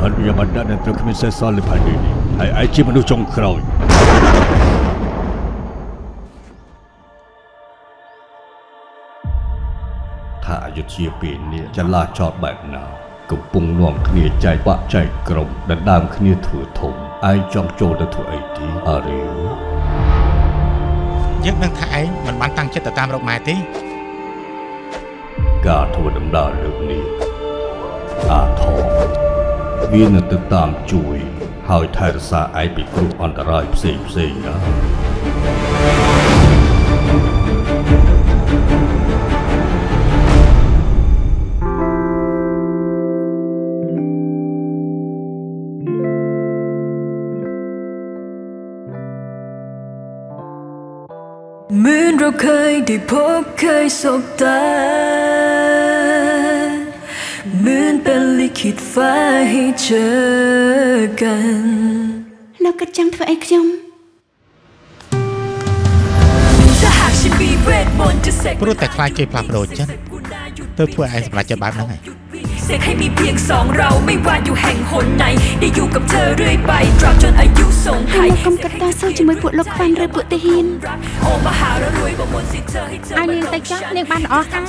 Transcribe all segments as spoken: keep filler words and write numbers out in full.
พันยามันดันตัวขมิ้นเซซอลเลยพันดีนี่ไอ้ไอ้จีมนุษย์จงคราวถ้าอายุเชียปีนี้จะลาจอดแบบนากับปุงน่วมขณีใจปะใจกลมดันดามขณีถือถมไอ้จอมโจดถือไอ้ดีอาริวยึดนั่งถ่ายมันมันตั้งใจแต่ตามดอกไม้ตีกาทวดำดาเลือกนี้อาทองวินติดตามจุยหายไทยรักษาไอปิกรุอันตรายเสียเสียนะเหมือนเราเคยได้พบเคยสบตาเหมือนเป็นลิขิตฟ้าให้เจอกันแล้วก็จังเธอไอ้ขยมพูดแต่คลายเกยปลาโปรจันเธอพูดไอ้สำหรับจะบ้านนั่งไงเสกให้มีเพียงสองเราไม่ว่าอยู่แห่งหนไหนได้อยู่กับเธอเรื่อยไปตราบจนอายุส่งให้เรากำกับตาเศร้าจะไม่ปวดลกฟันหรือปวดตะหินอันนี้แต่จังเรียกบ้านออกให้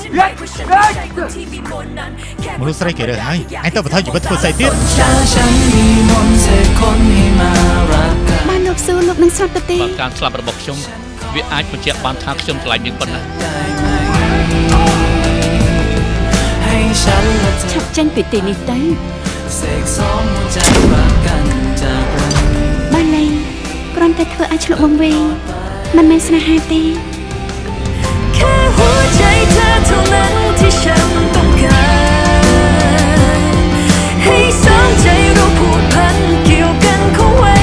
มนุษย์ไรเกิดอะไรไอ้ตัวประทับอยู่บนตัวใส่เตี้ยบ้านลูกสู้ลูกนั่งสอดตะเต้การสลับระบบชมวิอาจเป็นเจ้าบ้านทางชมกลายเป็นคนนั้นชับจันปิดตีนิดได้บ้านในกรอนแต่เธออาจฉลบวงเวงมันไม่สนาหาตีแค่หัวใจเธอเท่านั้นที่ฉันต้องการให้สองใจเราผูกพันเกี่ยวกันเข้าไว้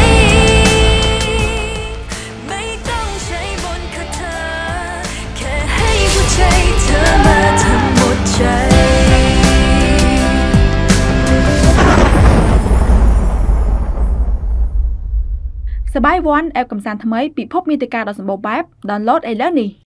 ไม่ต้องใช้บนคาถาแค่ให้หัวใจเธอมาทำหมดใจสบายวอนแอปกำสันทำไมปิดพบมีติการดอสมบูรณ์แบบดาวน์โหลดไอ้แล้วนี่